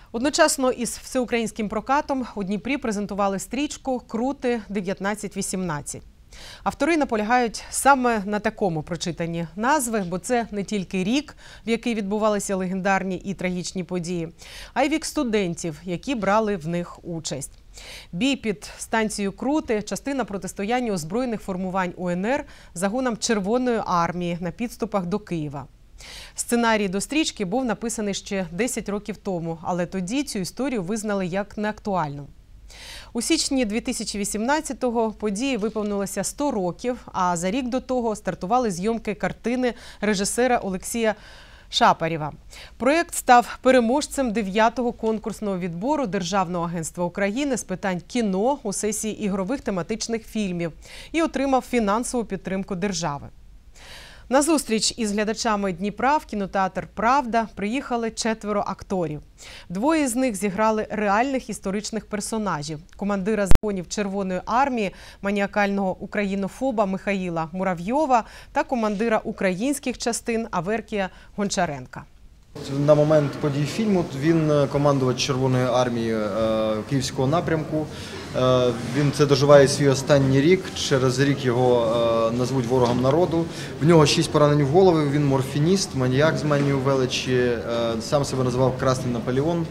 Одночасно із всеукраїнським прокатом у Дніпрі презентували стрічку «Крути 1918». Автори наполягають саме на такому прочитанні назви, бо це не тільки рік, в який відбувалися легендарні і трагічні події, а й вік студентів, які брали в них участь. Бій під станцією Крути – частина протистояння озброєних формувань УНР загонам Червоної армії на підступах до Києва. Сценарій до стрічки був написаний ще 10 років тому, але тоді цю історію визнали як неактуальну. У січні 2018-го події виповнилося 100 років, а за рік до того стартували зйомки картини режисера Олексія Шапарєва. Проєкт став переможцем 9-го конкурсного відбору Державного агентства України з питань кіно у сесії ігрових тематичних фільмів і отримав фінансову підтримку держави. На зустріч із глядачами Дніпра в кінотеатр «Правда» приїхали 4 акторів. 2 з них зіграли реальних історичних персонажів – командира загонів Червоної армії, маніакального українофоба Михаїла Муравйова та командира українських частин Аверкія Гончаренка. На момент подій фільму він командувач Червоної армії Київського напрямку. Він це доживає свій останній рік, через рік його назвуть ворогом народу. В нього 6 поранень в голову, він морфініст, маніяк з манією величі, сам себе називав Красний Наполеон.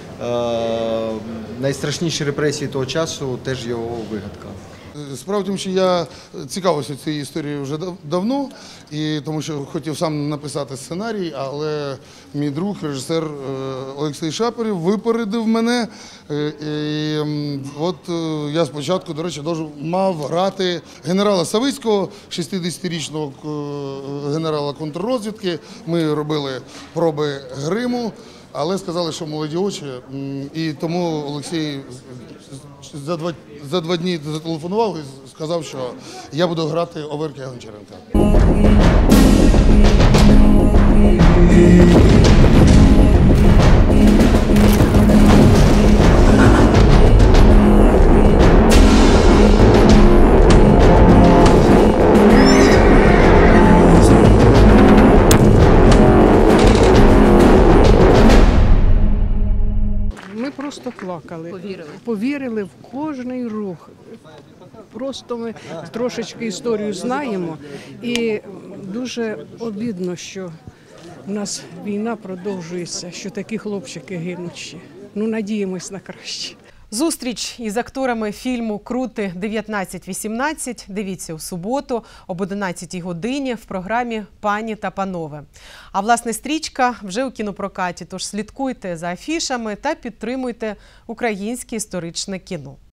Найстрашніші репресії того часу – теж його вигадка. Справа в тому, що я цікавився цією історією вже давно, і тому що хотів сам написати сценарій, але мій друг, режисер Олексій Шапарєв, випередив мене. І от я спочатку, до речі, мав грати генерала Савицького, 60-річного генерала контррозвідки. Ми робили проби гриму, але сказали, що молоді очі, і тому Олексій за 2 дні зателефонував і сказав, що я буду грати Аверкія Гончаренка. Ми просто плакали, повірили в кожний рух. Просто ми трошечки історію знаємо, і дуже обідно, що в нас війна продовжується, що такі хлопчики гинуть ще. Ну, надіємось на краще. Зустріч із акторами фільму «Крути 1918» дивіться у суботу об 11-й годині в програмі «Пані та панове». А власне стрічка вже у кінопрокаті, тож слідкуйте за афішами та підтримуйте українське історичне кіно.